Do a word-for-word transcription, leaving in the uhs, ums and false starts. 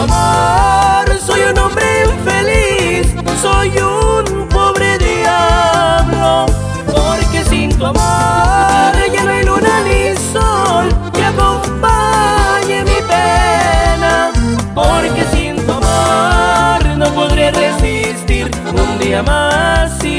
amor soy un hombre infeliz, soy un pobre diablo, porque sin tu amor ya no hay luna ni sol que acompañe mi pena, porque sin tu amor no podré resistir un día más.